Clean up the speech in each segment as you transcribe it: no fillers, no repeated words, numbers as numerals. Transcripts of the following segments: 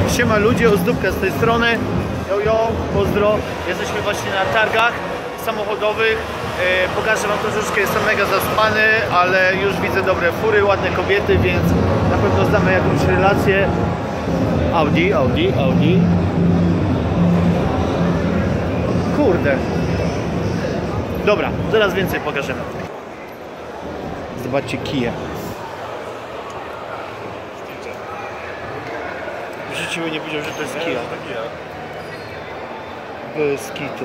Siema ludzie, Ozdóbka z tej strony. Jo, pozdro. Jesteśmy właśnie na targach samochodowych. Pokażę wam troszeczkę, jestem mega zaspany, ale już widzę dobre fury, ładne kobiety, więc na pewno znamy jakąś relację. Audi. Kurde. Dobra, zaraz więcej pokażemy. Zobaczcie kije. W życiu nie powiedział, że to jest Kia. Bez kitu.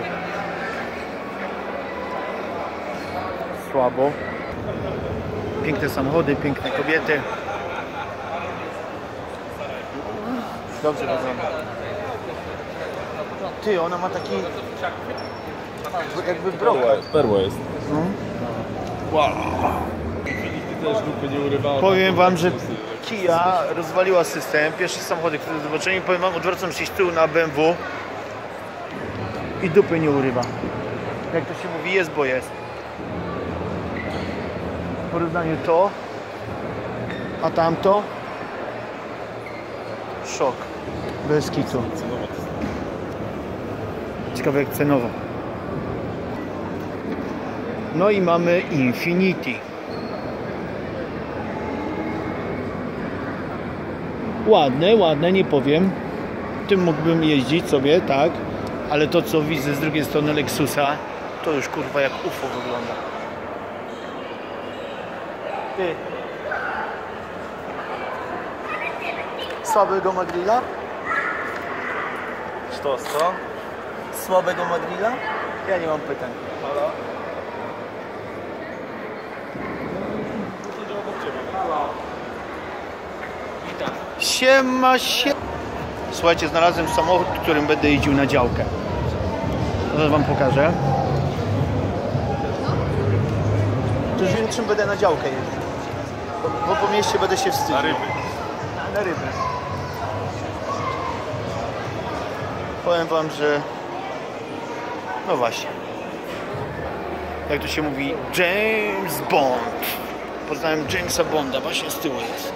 Słabo. Piękne samochody, piękne kobiety. Dobrze wygląda. Ty, ona ma taki... jakby brokat. Perło jest. Wow. Też dupy nie urywała. Powiem wam, że Kia rozwaliła system. Pierwsze samochody, które zobaczyłem, powiem wam, odwracam się z tyłu na BMW i dupy nie urywa. Jak to się mówi, jest, bo jest. W porównaniu to, a tamto, szok. Bez kitu. Ciekawe jak cenowo. No i mamy Infiniti. Ładne, nie powiem. Tym mógłbym jeździć sobie, tak. Ale to co widzę z drugiej strony Lexusa, to już kurwa jak UFO wygląda. Ty. Słabego ma grilla? Co? Słabego ma grilla? Ja nie mam pytań. Halo? Siema. Słuchajcie, znalazłem samochód, którym będę jeździł na działkę. Zaraz wam pokażę. To już wiem, czym będę na działkę jeździł. Bo po mieście będę się wstydził. Na ryby. Na ryby. Powiem wam, że... No właśnie. Jak to się mówi? James Bond. Poznałem Jamesa Bonda, właśnie z tyłu jest.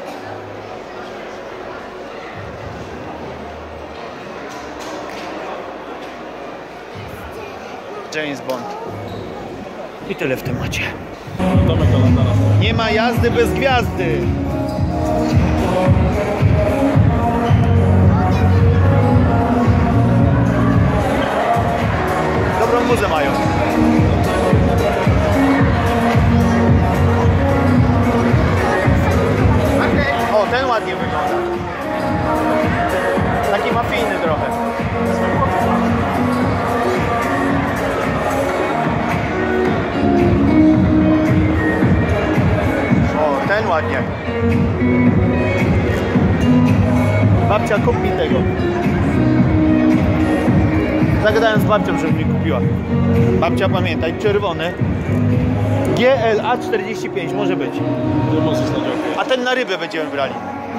James Bond. I tyle w temacie. Nie ma jazdy bez gwiazdy. Dobrą muzę mają. O, ten ładnie wygląda. Taki mafijny trochę. O, ten ładnie. Babcia, kup mi tego. Zagadałem z babcią, żeby mi kupiła. Babcia, pamiętaj, czerwony. GLA 45 może być. A ten na rybę będziemy brali.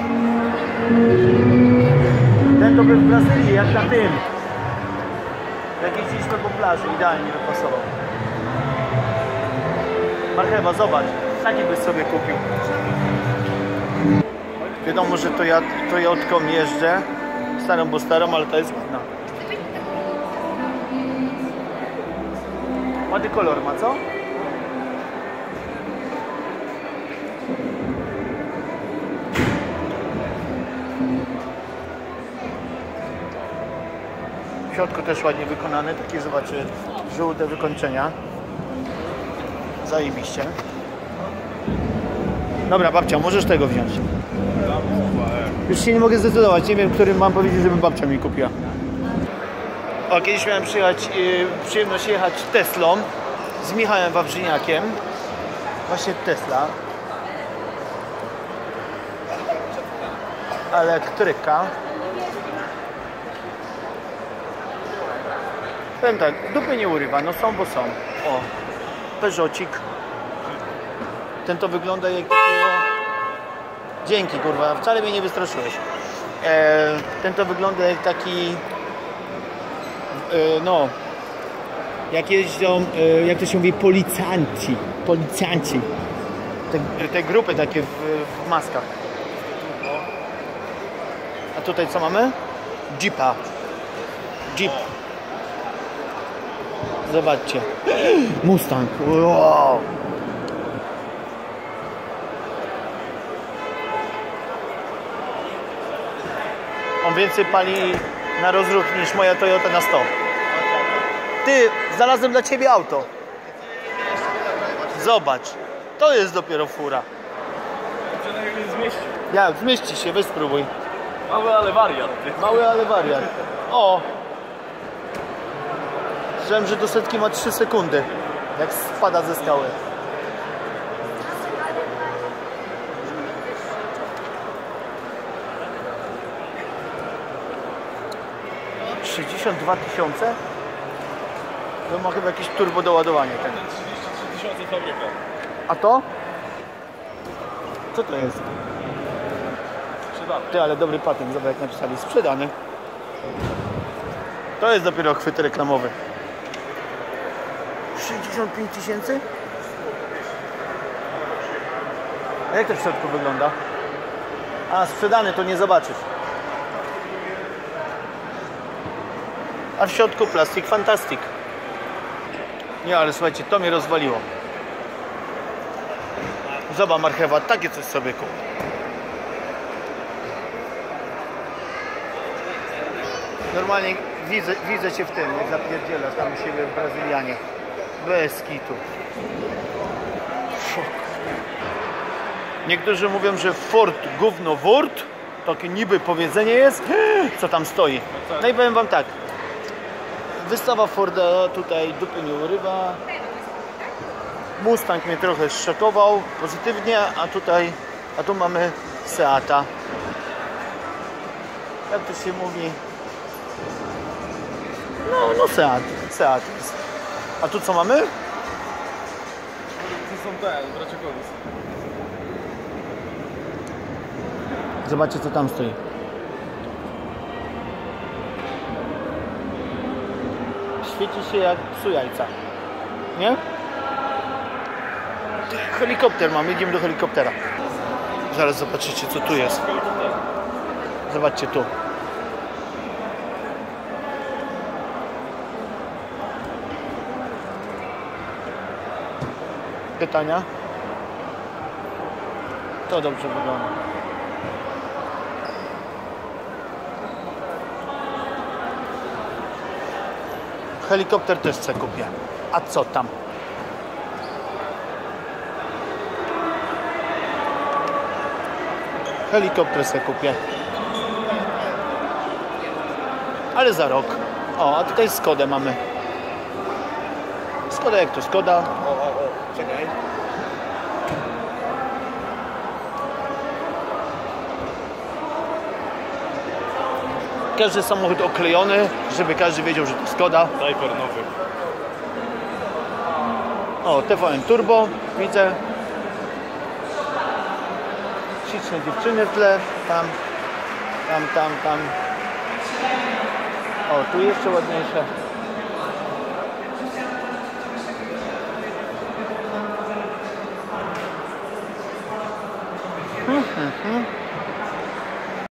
Ten to był w Brazylii, jak na tym. Jak jeździliśmy po plaży, idealnie dopasował. Marchewa, zobacz, taki byś sobie kupił. Wiadomo, że to ja Toyotką jeżdżę. Starą, bo starą, ale to jest ładna. Ładny kolor ma, co? W środku też ładnie wykonane, takie zobaczy żółte wykończenia. Zajebiście. Dobra, babcia, możesz tego wziąć. Już się nie mogę zdecydować, nie wiem, którym mam powiedzieć, żeby babcia mi kupiła. O, kiedyś miałem przyjemność jechać Teslą z Michałem Wawrzyniakiem. Właśnie Tesla. Elektryka. Powiem tak, dupy nie urywa, no są, bo są. O, Peugeotik. Ten to wygląda jak takiego... Dzięki, kurwa, wcale mnie nie wystraszyłeś. Ten to wygląda jak taki... no... Jak jeżdżą, jak to się mówi, policjanci. Te grupy takie w maskach. A tutaj co mamy? Jeepa. Jeep. Zobaczcie. Mustang. Wow. On więcej pali na rozruch niż moja Toyota na 100. Ty, znalazłem dla ciebie auto. Zobacz. To jest dopiero fura. Przynajmniej nie zmieścił. Jak? Zmieści się, weź spróbuj. Mały, ale wariant. Mały, ale wariant. O! Słyszałem, że do setki ma 3 sekundy. Jak spada ze skały. $62 000? To ma chyba jakieś turbo doładowanie. Ten. 33 000 fabryka. A to? Co to jest? Sprzedany. Ty, ale dobry patent, zobacz jak napisali. Sprzedany. To jest dopiero chwyt reklamowy. 65 000? A jak to w środku wygląda? A, sprzedany, to nie zobaczysz. A w środku plastik fantastic. Nie, ale słuchajcie, to mnie rozwaliło. Zobacz, marchewa, takie coś sobie kup. Normalnie widzę cię w tym, jak zapierdzielasz tam u siebie w Brazylianie. Bez kitu. Szok. Niektórzy mówią, że Ford gówno wórt. Takie niby powiedzenie jest, co tam stoi. No i powiem wam tak. Wystawa Forda tutaj dupy nie urywa. Mustang mnie trochę zszokował pozytywnie, a tu mamy Seata. Jak to się mówi? No Seat jest. A tu co mamy? To są te, bracia Kolis. Zobaczcie co tam stoi. Świeci się jak psu jajca. Nie? Helikopter mamy, idziemy do helikoptera. Zaraz zobaczycie co tu jest. Zobaczcie tu. Pytania? To dobrze wygląda. Helikopter też chcę kupię. A co tam? Helikopter sobie kupię. Ale za rok. O, a tutaj Skodę mamy. Skoda jak to Skoda. Czekaj. Każdy samochód oklejony, żeby każdy wiedział, że to Skoda. Diaper nowy. O, TVN Turbo, widzę. Śliczne dziewczyny w tle. Tam. O, tu jeszcze ładniejsze.